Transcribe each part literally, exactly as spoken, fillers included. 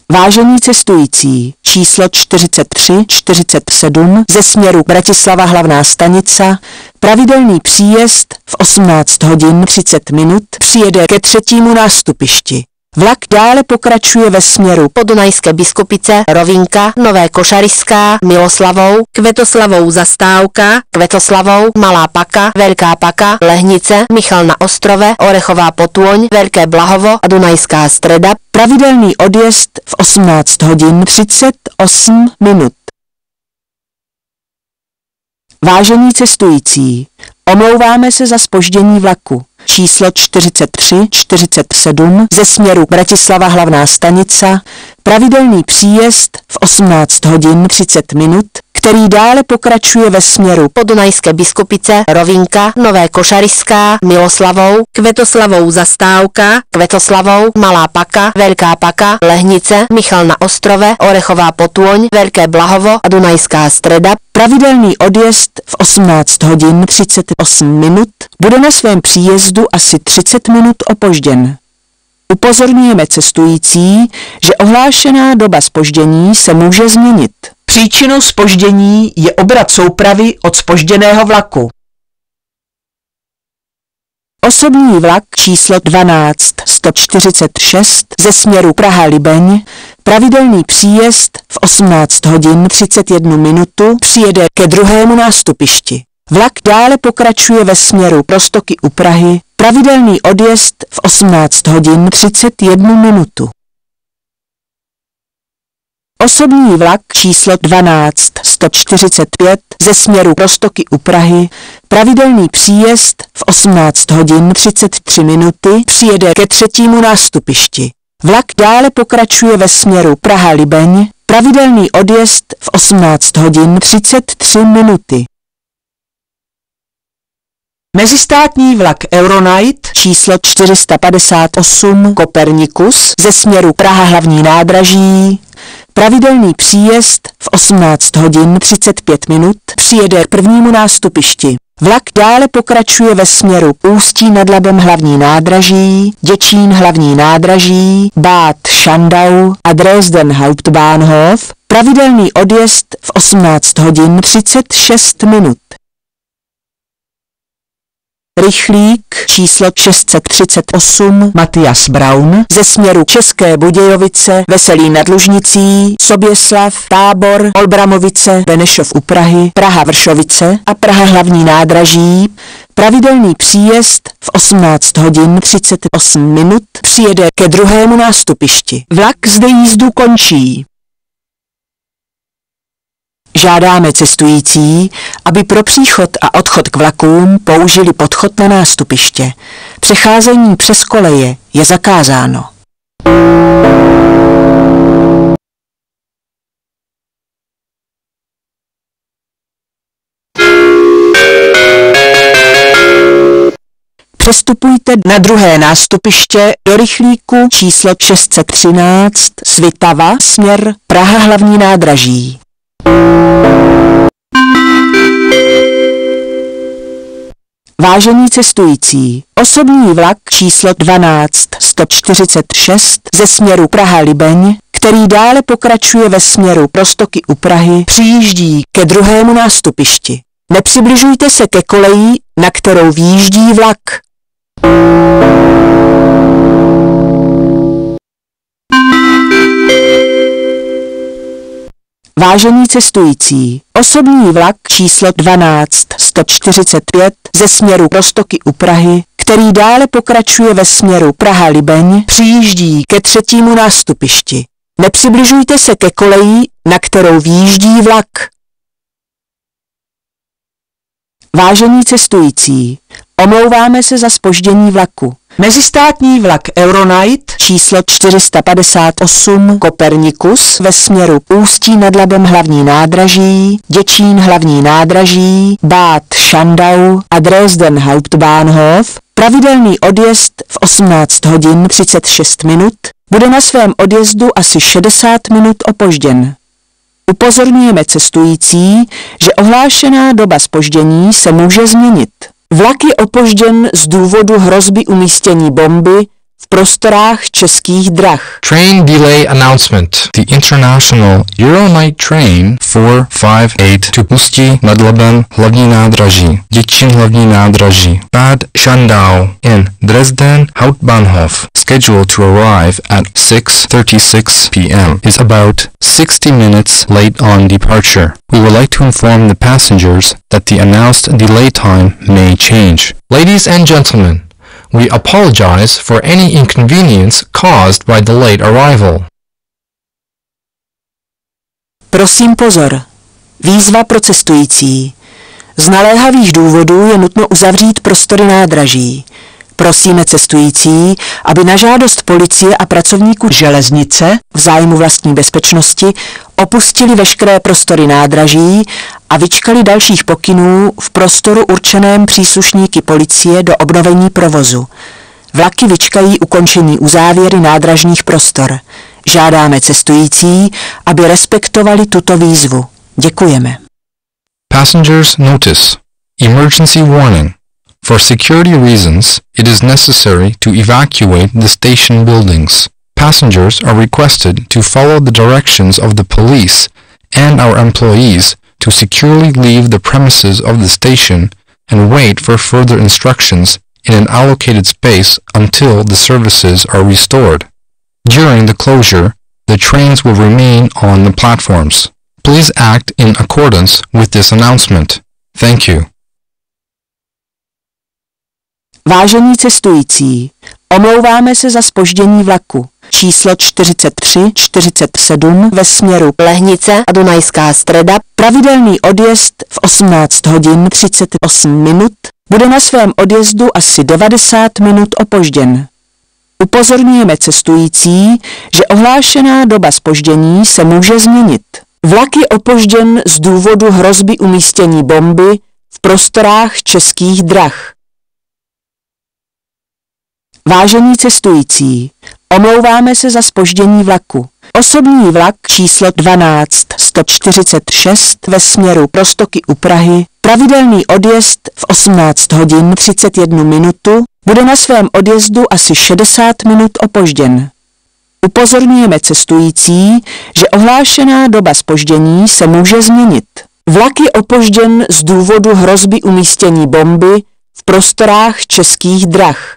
Vážení cestující, číslo čtyřicet tři čtyřicet sedm ze směru Bratislava hlavná stanica, pravidelný příjezd v osmnáct hodin třicet minut přijede ke třetímu nástupišti. Vlak dále pokračuje ve směru Podunajské Biskupice, Rovinka, Nové Košariská, Miloslavou, Kvetoslavou Zastávka, Kvetoslavou, Malá Paka, Velká Paka, Lehnice, Michal na Ostrove, Orechová Potůň, Velké Blahovo a Dunajská Streda. Pravidelný odjezd v osmnáct hodin třicet osm minut. Vážení cestující, omlouváme se za zpoždění vlaku. Číslo čtyřicet tři čtyřicet sedm ze směru Bratislava hlavná stanica, pravidelný příjezd v osmnáct hodin třicet minut, který dále pokračuje ve směru Podunajské Biskupice, Rovinka, Nové Košariská, Miloslavou, Kvetoslavou Zastávka, Kvetoslavou, Malá Paka, Velká Paka, Lehnice, Michal na Ostrove, Orechová Potůň, Velké Blahovo a Dunajská Streda. Pravidelný odjezd v osmnáct hodin třicet osm minut bude na svém příjezdu asi třicet minut opožděn. Upozorňujeme cestující, že ohlášená doba zpoždění se může změnit. Příčinou zpoždění je obrat soupravy od zpožděného vlaku. Osobní vlak číslo dvanáct sto čtyřicet šest ze směru Praha-Libeň, pravidelný příjezd v osmnáct hodin třicet jedna minutu přijede ke druhému nástupišti. Vlak dále pokračuje ve směru Roztoky u Prahy, pravidelný odjezd v osmnáct hodin třicet jedna minutu. Osobní vlak číslo dvanáct sto čtyřicet pět ze směru Roztoky u Prahy, pravidelný příjezd v osmnáct hodin třicet tři minuty přijede ke třetímu nástupišti. Vlak dále pokračuje ve směru Praha-Libeň, pravidelný odjezd v osmnáct hodin třicet tři minuty. Mezistátní vlak Euronight číslo čtyři sta padesát osm Kopernikus ze směru Praha hlavní nádraží, pravidelný příjezd v osmnáct hodin třicet pět minut přijede k prvnímu nástupišti. Vlak dále pokračuje ve směru Ústí nad Labem hlavní nádraží, Děčín hlavní nádraží, Bad Schandau a Dresden Hauptbahnhof, pravidelný odjezd v osmnáct hodin třicet šest minut. Rychlík číslo šest set třicet osm Matyáš Braun ze směru České Budějovice, Veselí nad Lužnicí, Soběslav, Tábor, Olbramovice, Benešov u Prahy, Praha Vršovice a Praha hlavní nádraží, pravidelný příjezd v osmnáct hodin třicet osm minut přijede ke druhému nástupišti. Vlak zde jízdu končí. Žádáme cestující, aby pro příchod a odchod k vlakům použili podchod na nástupiště. Přecházení přes koleje je zakázáno. Přestupujte na druhé nástupiště do rychlíku číslo šest set třináct Svitava, směr Praha hlavní nádraží. Vážení cestující, osobní vlak číslo dvanáct sto čtyřicet šest ze směru Praha-Libeň, který dále pokračuje ve směru Roztoky u Prahy, přijíždí ke druhému nástupišti. Nepřibližujte se ke koleji, na kterou výjíždí vlak. Vážení cestující, osobní vlak číslo dvanáct sto čtyřicet pět ze směru Roztoky u Prahy, který dále pokračuje ve směru Praha-Libeň, přijíždí ke třetímu nástupišti. Nepřibližujte se ke koleji, na kterou výjíždí vlak. Vážení cestující, omlouváme se za zpoždění vlaku. Mezistátní vlak Euronight číslo čtyři sta padesát osm Kopernikus ve směru Ústí nad Labem hlavní nádraží, Děčín hlavní nádraží, Bad Schandau a Dresden Hauptbahnhof, pravidelný odjezd v osmnáct hodin třicet šest minut, bude na svém odjezdu asi šedesát minut opožděn. Upozorňujeme cestující, že ohlášená doba zpoždění se může změnit. Vlak je opožděn z důvodu hrozby umístění bomby v prostorách Českých drah. Train delay announcement. The international Euronight train four five eight to Ústí nad Labem hlavní nádraží, Děčín hlavní nádraží, Bad Schandau in Dresden Hauptbahnhof, scheduled to arrive at six thirty-six p m is about sixty minutes late on departure. We would like to inform the passengers that the announced delay time may change. Ladies and gentlemen, we apologize for any inconvenience caused by the late arrival. Prosím pozor. Výzva pro cestující. Z naléhavých důvodů je nutno uzavřít prostory nádraží. Prosíme cestující, aby na žádost policie a pracovníků železnice v zájmu vlastní bezpečnosti opustili veškeré prostory nádraží a vyčkali dalších pokynů v prostoru určeném příslušníky policie do obnovení provozu. Vlaky vyčkají ukončení uzávěry nádražních prostor. Žádáme cestující, aby respektovali tuto výzvu. Děkujeme. Passengers notice. Emergency warning. For security reasons, it is necessary to evacuate the station buildings. Passengers are requested to follow the directions of the police and our employees to securely leave the premises of the station and wait for further instructions in an allocated space until the services are restored. During the closure, the trains will remain on the platforms. Please act in accordance with this announcement. Thank you. Vážení cestující, omlouváme se za zpoždění vlaku. Číslo čtyřicet tři čtyřicet sedm ve směru Lehnice a Dunajská Streda. Pravidelný odjezd v osmnáct hodin třicet osm minut bude na svém odjezdu asi devadesát minut opožděn. Upozorňujeme cestující, že ohlášená doba zpoždění se může změnit. Vlak je opožděn z důvodu hrozby umístění bomby v prostorách Českých drah. Vážení cestující, omlouváme se za zpoždění vlaku. Osobní vlak číslo dvanáct sto čtyřicet šest ve směru Roztoky u Prahy, pravidelný odjezd v osmnáct hodin třicet jedna minutu, bude na svém odjezdu asi šedesát minut opožděn. Upozorňujeme cestující, že ohlášená doba zpoždění se může změnit. Vlak je opožděn z důvodu hrozby umístění bomby v prostorách Českých drah.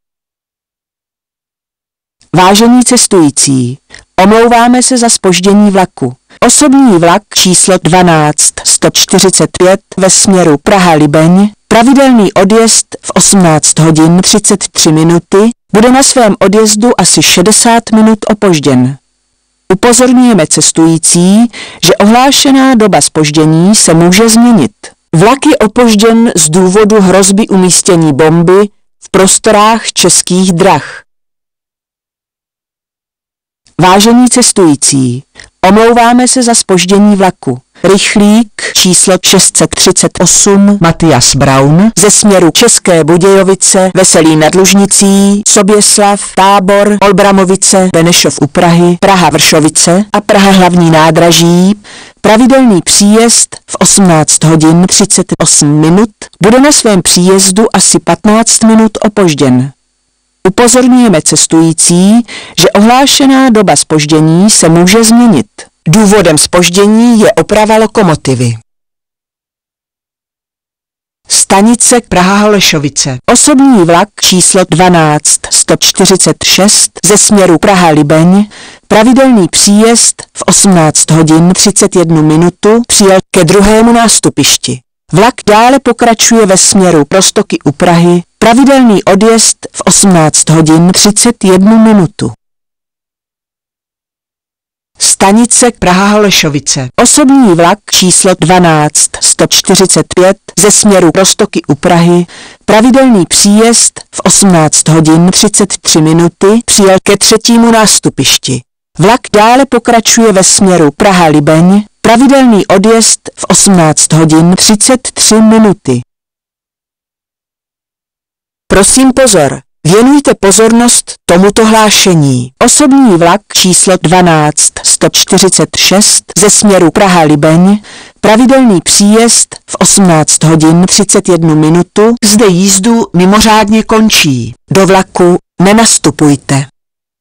Vážení cestující, omlouváme se za zpoždění vlaku. Osobní vlak číslo dvanáct sto čtyřicet pět ve směru Praha-Libeň, pravidelný odjezd v osmnáct hodin třicet tři minuty, bude na svém odjezdu asi šedesát minut opožděn. Upozorňujeme cestující, že ohlášená doba zpoždění se může změnit. Vlak je opožděn z důvodu hrozby umístění bomby v prostorách Českých drah. Vážení cestující, omlouváme se za zpoždění vlaku. Rychlík číslo šest set třicet osm Matias Braun ze směru České Budějovice, Veselí nad Lužnicí, Soběslav, Tábor, Olbramovice, Benešov u Prahy, Praha-Vršovice a Praha hlavní nádraží, pravidelný příjezd v osmnáct hodin třicet osm minut, bude na svém příjezdu asi patnáct minut opožděn. Upozorňujeme cestující, že ohlášená doba zpoždění se může změnit. Důvodem zpoždění je oprava lokomotivy. Stanice Praha-Holešovice. Osobní vlak číslo dvanáct sto čtyřicet šest ze směru Praha-Libeň, pravidelný příjezd v osmnáct hodin třicet jedna minutu, přijel ke druhému nástupišti. Vlak dále pokračuje ve směru Roztoky u Prahy, pravidelný odjezd v osmnáct hodin třicet jedna minutu. Stanice Praha-Holešovice. Osobní vlak číslo dvanáct sto čtyřicet pět ze směru Roztoky u Prahy, pravidelný příjezd v osmnáct hodin třicet tři minuty, přijel ke třetímu nástupišti. Vlak dále pokračuje ve směru Praha-Libeň, pravidelný odjezd v osmnáct hodin třicet tři minuty. Prosím pozor, věnujte pozornost tomuto hlášení. Osobní vlak číslo dvanáct sto čtyřicet šest ze směru Praha-Libeň, pravidelný příjezd v osmnáct hodin třicet jedna minutu, zde jízdu mimořádně končí. Do vlaku Nenastupujte.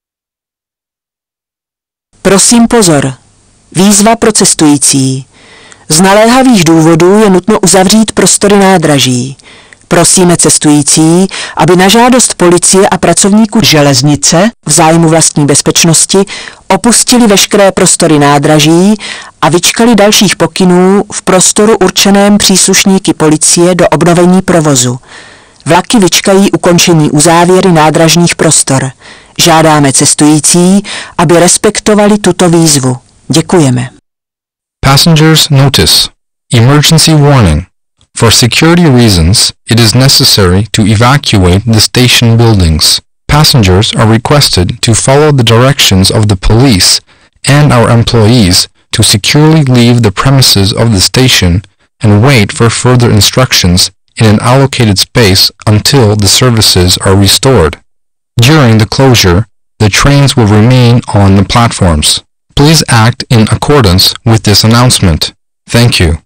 Prosím pozor. Výzva pro cestující. Z naléhavých důvodů je nutno uzavřít prostory nádraží. Prosíme cestující, aby na žádost policie a pracovníků železnice v zájmu vlastní bezpečnosti opustili veškeré prostory nádraží a vyčkali dalších pokynů v prostoru určeném příslušníky policie do obnovení provozu. Vlaky vyčkají ukončení uzávěry nádražních prostor. Žádáme cestující, aby respektovali tuto výzvu. Děkujeme. Passengers notice. Emergency warning. For security reasons, it is necessary to evacuate the station buildings. Passengers are requested to follow the directions of the police and our employees to securely leave the premises of the station and wait for further instructions in an allocated space until the services are restored. During the closure, the trains will remain on the platforms. Please act in accordance with this announcement. Thank you.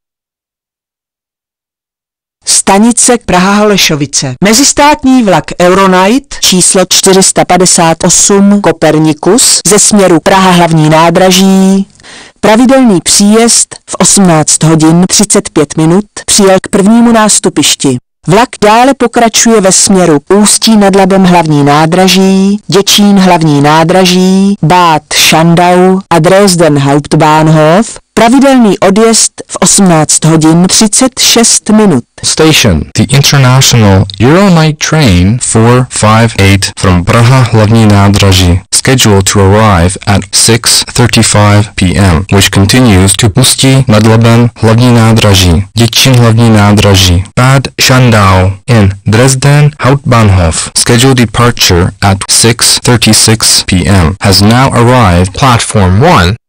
Stanice Praha-Holešovice. Mezistátní vlak Euronight číslo čtyři sta padesát osm Kopernikus ze směru Praha hlavní nádraží. Pravidelný příjezd v osmnáct hodin třicet pět minut přijel k prvnímu nástupišti. Vlak dále pokračuje ve směru Ústí nad Labem hlavní nádraží, Děčín hlavní nádraží, Bad Schandau a Dresden Hauptbahnhof. Pravidelný odjezd v osmnáct hodin třicet šest minut. Station. The international Euronight train four five eight from Praha hlavní nádraží, scheduled to arrive at six thirty-five p m, which continues to Ústí nad Labem hlavní nádraží, Děčín hlavní nádraží, Bad Schandau in Dresden Hauptbahnhof. Scheduled departure at six thirty-six p m has now arrived. Platform one.